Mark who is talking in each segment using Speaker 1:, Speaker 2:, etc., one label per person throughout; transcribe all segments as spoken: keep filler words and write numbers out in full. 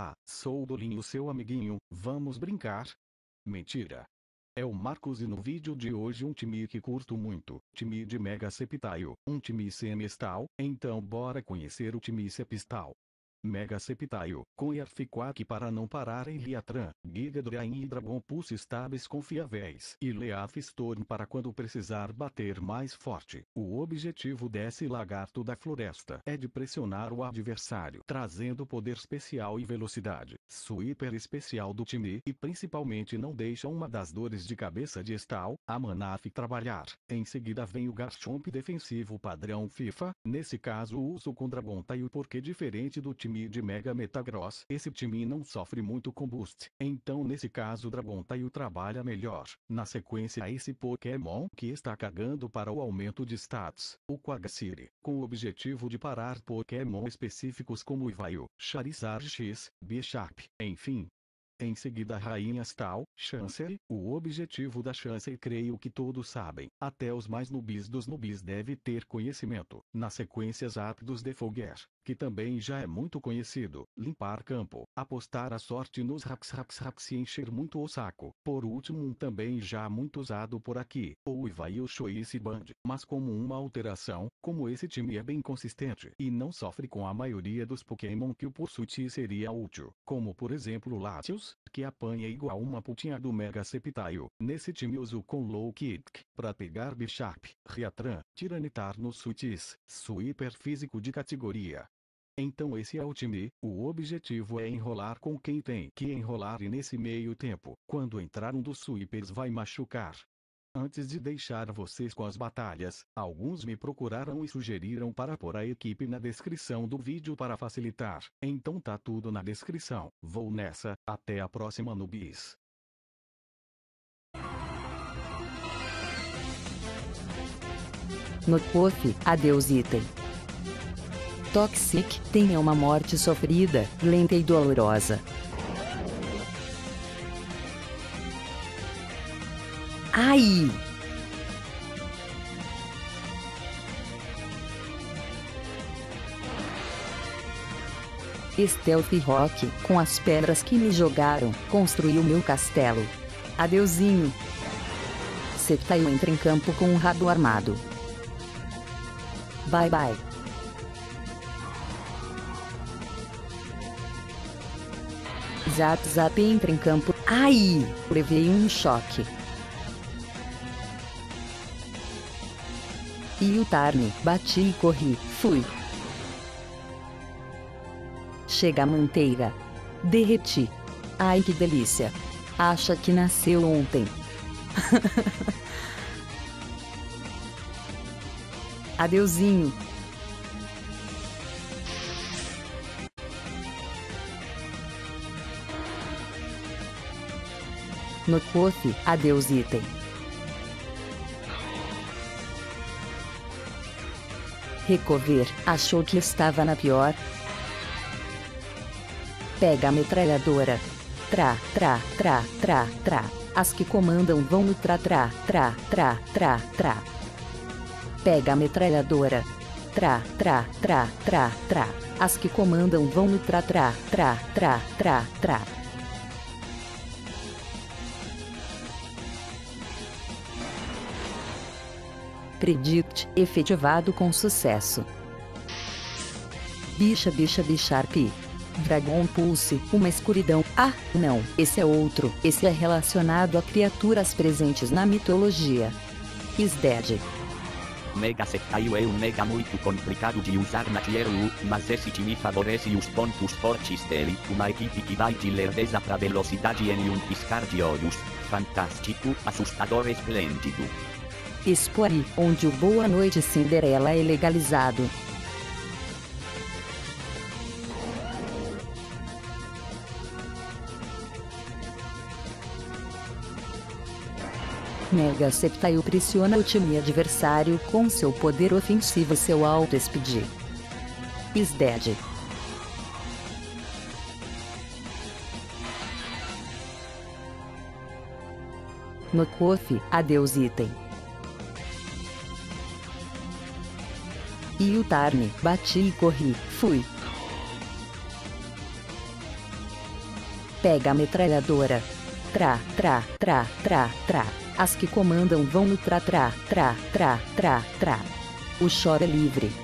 Speaker 1: Olá, sou o Dolinho, seu amiguinho, vamos brincar? Mentira! É o Marcos e no vídeo de hoje um time que curto muito, time de Mega Septile, um time semestral, então bora conhecer o time septile. Mega Septile, com Earthquake para não parar em Liatran, Giga Drain e Dragon Pulse Stabs confiáveis e Leaf Storm para quando precisar bater mais forte. O objetivo desse lagarto da floresta é de pressionar o adversário, trazendo poder especial e velocidade, sweeper especial do time e principalmente não deixa uma das dores de cabeça de Stal, a Manaf trabalhar. Em seguida vem o Garchomp defensivo padrão FIFA, nesse caso uso com Dragon Tail porque diferente do time de Mega Metagross, esse time não sofre muito com boost, então nesse caso Dragon Tail trabalha melhor. Na sequência esse Pokémon que está cagando para o aumento de stats, o Quagsire, com o objetivo de parar Pokémon específicos como Ivaio, Charizard X, Bisharp, enfim. Em seguida a Rainha Stal, Chansey, o objetivo da Chansey creio que todos sabem, até os mais noobs dos noobs deve ter conhecimento. Na sequência Zapdos de Foguer, que também já é muito conhecido, limpar campo, apostar a sorte nos Raps Raps Raps e encher muito o saco. Por último um também já muito usado por aqui, o Ivaio Choice Band, mas como uma alteração, como esse time é bem consistente e não sofre com a maioria dos Pokémon que o Pursuit seria útil, como por exemplo Latios, que apanha igual uma putinha do Mega Septile. Nesse time uso com Low Kick, pra pegar Bisharp, Reatran, Tiranitar nos Suites, Sweeper físico de categoria. Então esse é o time, o objetivo é enrolar com quem tem que enrolar e nesse meio tempo, quando entrar um dos sweepers vai machucar. Antes de deixar vocês com as batalhas, alguns me procuraram e sugeriram para pôr a equipe na descrição do vídeo para facilitar, então tá tudo na descrição. Vou nessa, até a próxima noobs.
Speaker 2: No K O F, adeus item. Toxic, tenha uma morte sofrida, lenta e dolorosa. Ai! Stealth Rock, com as pedras que me jogaram, construiu meu castelo. Adeusinho. Septile entra em campo com um rabo armado. Bye bye. Zap Zap entra em campo. Ai! Levei um choque. E o Tarn, bati e corri, fui. Chega a manteiga. Derreti. Ai que delícia. Acha que nasceu ontem. Adeusinho. No K O F, adeus item. Recover, achou que estava na pior? Pega a metralhadora. Tra, tra, tra, tra, tra. As que comandam vão no tra, tra, tra, tra, tra, tra. Pega a metralhadora. Tra, tra, tra, tra, tra. As que comandam vão no tra, tra, tra, tra, tra, tra. Predict, efetivado com sucesso. Bicha bicha Bisharp. Dragon Pulse, uma escuridão. Ah, não, esse é outro. Esse é relacionado a criaturas presentes na mitologia. Is dead.
Speaker 3: Mega Septile é um mega muito complicado de usar na Tier um, mas esse time favorece os pontos fortes dele, uma equipe que vai de lerdeza pra velocidade em um piscar de olhos. Fantástico, assustador e esplêndido.
Speaker 2: Expori, onde o Boa Noite Cinderela é legalizado. Mega Septile pressiona o time adversário com seu poder ofensivo e seu alto speed. Is dead. No K O F, adeus item. E o Tarn, bati e corri, fui. Pega a metralhadora. Tra, tra, tra, tra, tra. As que comandam vão no tra, tra, tra, tra, tra, tra. O choro é livre.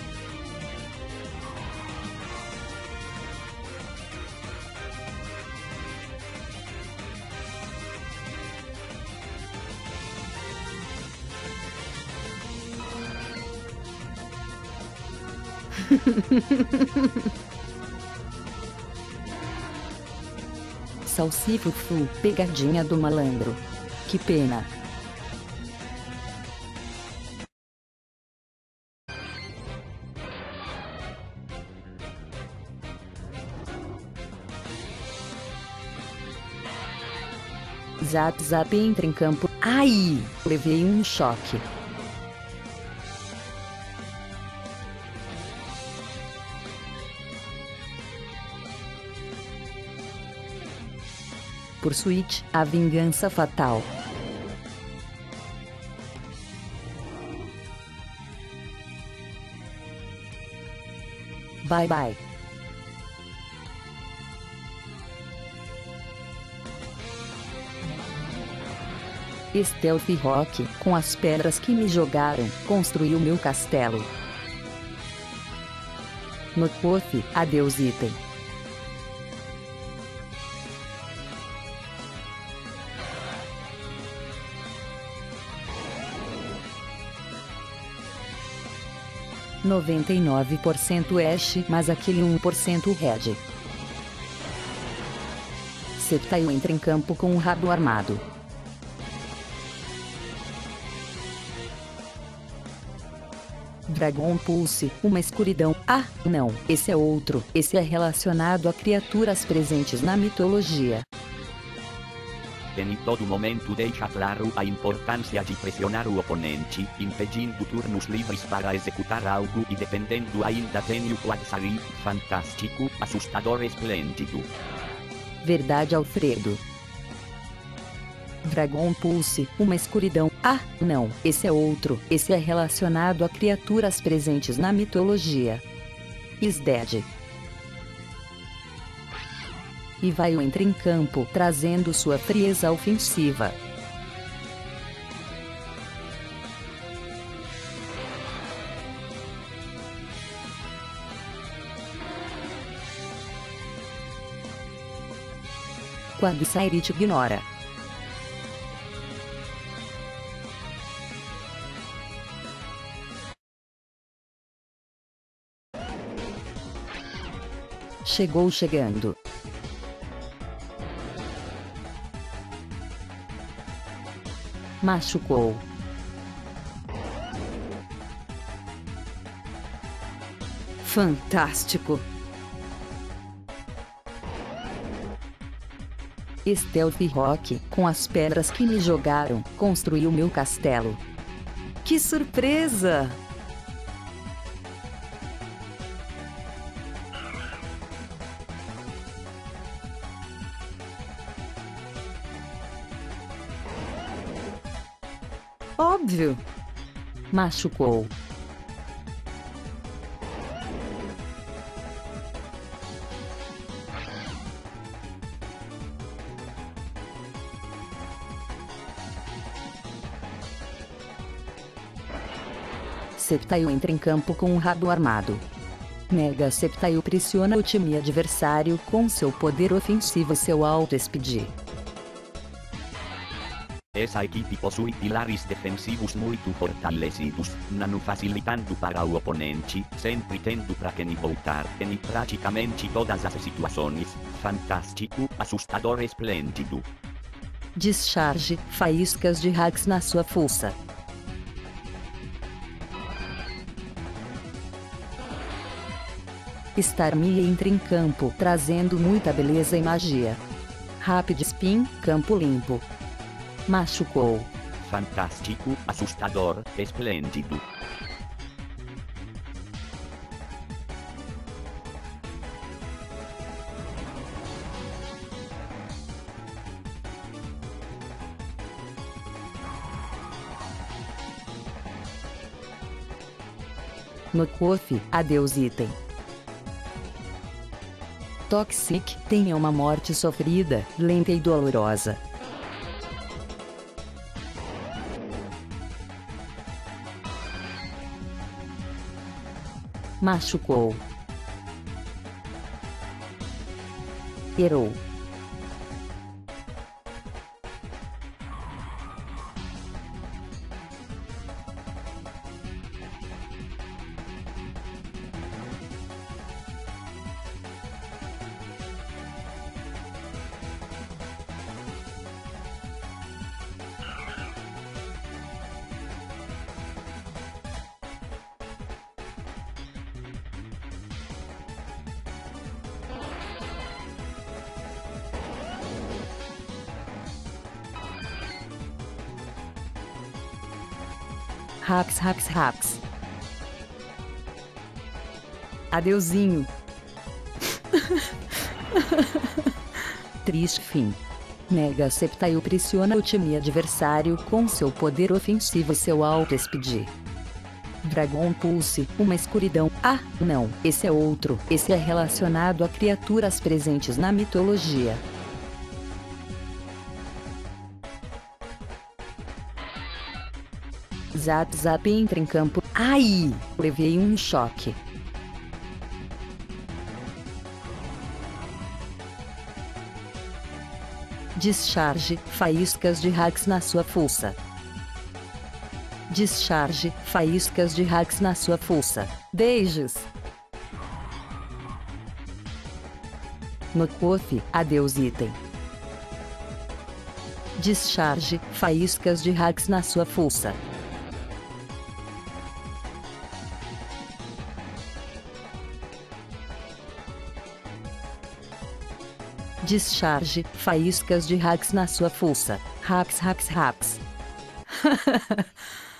Speaker 2: Salsifufu, pegadinha do malandro. Que pena. Zap Zap entra em campo. Ai! Levei um choque. Por Switch, a vingança fatal. Bye bye. Stealth Rock, com as pedras que me jogaram, construiu meu castelo. No Puff, adeus item. noventa e nove por cento Ash, mas aquele um por cento Red. Sceptile entra em campo com um rabo armado. Dragon Pulse, uma escuridão. Ah, não, esse é outro. Esse é relacionado a criaturas presentes na mitologia.
Speaker 3: Em todo momento deixa claro a importância de pressionar o oponente, impedindo turnos livres para executar algo e dependendo ainda tem o Quagsari, fantástico, assustador, esplêndido.
Speaker 2: Verdade, Alfredo. Dragon Pulse, uma escuridão. Ah, não, esse é outro. Esse é relacionado a criaturas presentes na mitologia. Is Dead. E vai entra em campo, trazendo sua frieza ofensiva. Quagsire te ignora. Chegou chegando. Machucou. Fantástico. Stealth Rock, com as pedras que me jogaram, construiu meu castelo. Que surpresa! Óbvio. Machucou. Sceptile entra em campo com um rabo armado. Mega Sceptile pressiona o time adversário com seu poder ofensivo e seu alto speed.
Speaker 3: Essa equipe possui pilares defensivos muito fortalecidos, não facilitando para o oponente, sempre tendo para quem voltar, em praticamente todas as situações. Fantástico, assustador, esplêndido.
Speaker 2: Discharge, faíscas de hacks na sua fuça. Starmie entra em campo, trazendo muita beleza e magia. Rapid Spin, campo limpo. Machucou.
Speaker 3: Fantástico, assustador, esplêndido.
Speaker 2: No Kofi, adeus item. Toxic, tenha uma morte sofrida, lenta e dolorosa. Machucou. Errou. Hacks, hacks, hacks. Adeuzinho. Triste fim. Mega Sceptile pressiona o time adversário com seu poder ofensivo e seu Auto Speed. Dragon Pulse, uma escuridão. Ah, não, esse é outro. Esse é relacionado a criaturas presentes na mitologia. Zap Zap entra em campo. Ai! Levei um choque. Discharge, faíscas de hacks na sua fuça. Discharge, faíscas de hacks na sua fuça. Beijos! No Kofi, adeus item. Discharge, faíscas de hacks na sua fuça. Discharge, faíscas de hacks na sua fuça. Hacks, hacks, hacks.